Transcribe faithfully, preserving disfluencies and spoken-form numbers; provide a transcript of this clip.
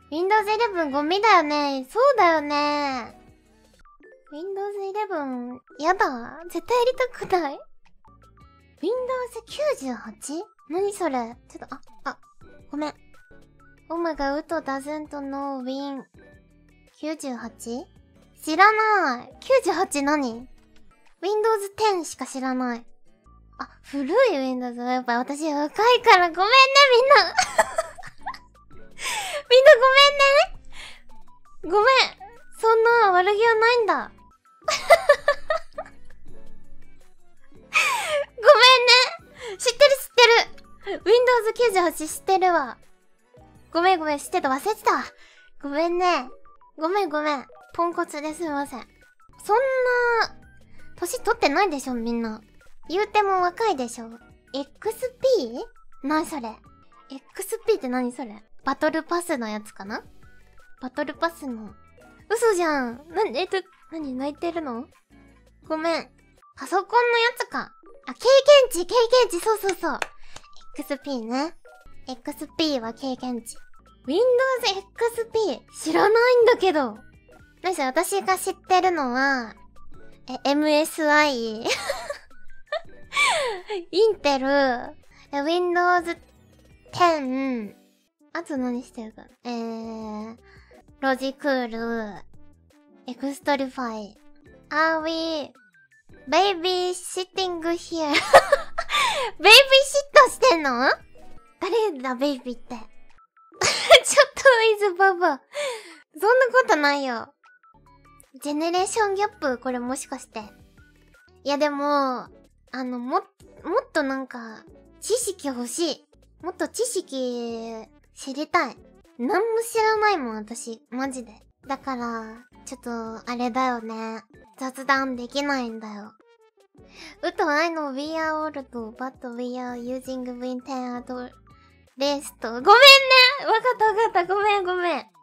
Windows イレブンゴミだよね。そうだよね。Windows イレブン、やだ。絶対やりたくない。Windows きゅうじゅうはち？ 何それ？ちょっと、あ、あ、ごめん。Oh my god, Uto doesn't know Win きゅうじゅうはち？ 知らない。きゅうじゅうはち何？ Windows テンしか知らない。あ、古い Windows。やっぱ私若いからごめんね、みんな。みんなごめんね。ごめん。そんな悪気はないんだ。ごめんね。知ってる知ってる。Windows きゅうじゅうはち知ってるわ。ごめんごめん、知ってた。忘れてたわ。ごめんね。ごめんごめん。ポンコツですみません。そんな、年取ってないでしょ、みんな。言うても若いでしょ。エックスピー？ 何それ？ エックスピー って何それ？バトルパスのやつかな？バトルパスの。嘘じゃん。な、えっと、何泣いてるの？ごめん。パソコンのやつか。あ、経験値、経験値、そうそうそう。エックスピー ね。エックスピー は経験値。Windows エックスピー 知らないんだけど。何せ私が知ってるのは、え、エムエスアイ インテル、Windows テン、あと何してるかえー、ロジクール、エクストリファイ、Are we babysitting here? ベイビーシットしてんの？誰だベイビーって。ちょっとイズババ。そんなことないよ。ジェネレーションギャップこれもしかして。いやでも、あの、も、もっとなんか、知識欲しい。もっと知識、知りたい。なんも知らないもん、私。マジで。だから、ちょっと、あれだよね。雑談できないんだよ。うと、I know we are old, but we are using Win テン at least. ごめんね！わかったわかった。ごめんごめん。